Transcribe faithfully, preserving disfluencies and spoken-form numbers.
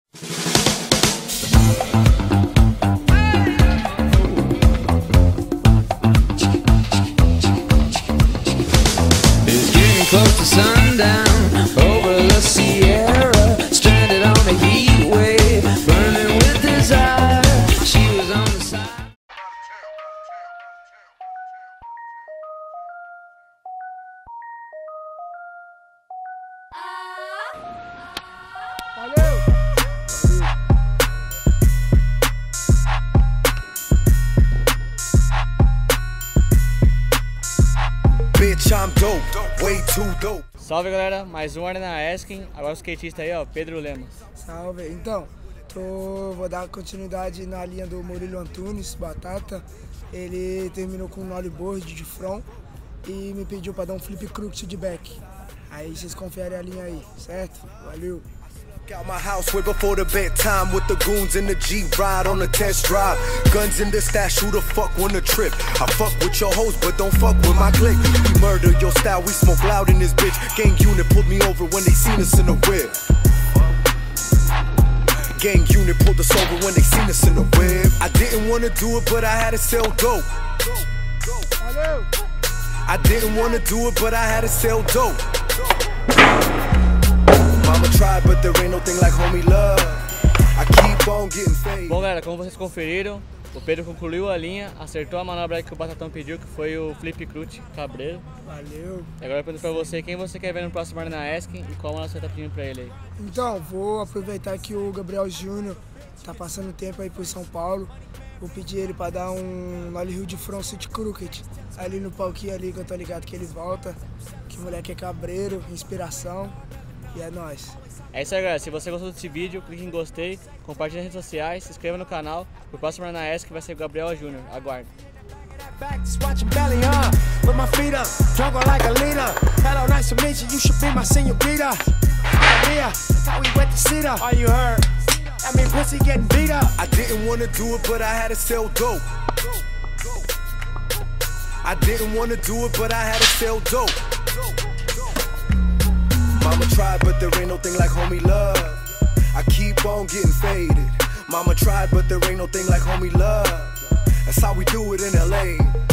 It's getting close to sundown over the Sierra, stranded on a heat wave, burning with desire. She was on the side. Valeu! Bitch, I'm dope, way too dope. Salve galera, mais um Arena Esquim, agora o skatista aí ó, Pedro Lemos. Salve, então, tô, vou dar continuidade na linha do Murilo Antunes, Batata. Ele terminou com um nollyboard de front e me pediu pra dar um flip crooked de back. Aí vocês conferem a linha aí, certo? Valeu! Out my house way before the bedtime with the goons in the G ride on the test drive. Guns in the stash, who the fuck wanna trip? I fuck with your hoes, but don't fuck with my clique. We murder your style, we smoke loud in this bitch. Gang unit pulled me over when they seen us in the whip. Gang unit pulled us over when they seen us in the whip. I didn't wanna do it, but I had to sell dope. Valeu! I didn't wanna do it, but I had to sell dope. Mama tried, but there ain't no thing like homie love. I keep on getting faded. Bom galera, como vocês conferiram, o Pedro concluiu a linha, acertou a manobra que o Batatão pediu, que foi o flip crooked cabreiro. Valeu! E agora eu pergunto pra você, quem você quer ver no próximo Arena Esquim e qual manobra você tá pedindo pra ele aí? Então, vou aproveitar que o Gabriel Júnior tá passando tempo aí por São Paulo. Vou pedir ele pra dar um Nolly Hill de front city crooked ali no palquinho ali, que eu tô ligado que ele volta. Que o moleque é cabreiro, inspiração. E é nóis. É isso aí galera, se você gostou desse vídeo, clique em gostei, compartilhe nas redes sociais, se inscreva no canal. O próximo Arena Esquim vai ser o Gabriel Júnior, aguarde. Back, just watching belly on with my feet up, jungle like a leader. Hello, nice to meet you. You should be my señorita. Yeah, how we went to see her. All you heard? I mean, pussy getting beat up. I didn't wanna do it, but I had to sell dope. I didn't wanna do it, but I had to sell dope. Mama tried, but there ain't no thing like homie love. I keep on getting faded. Mama tried, but there ain't no thing like homie love. That's how we do it in L A.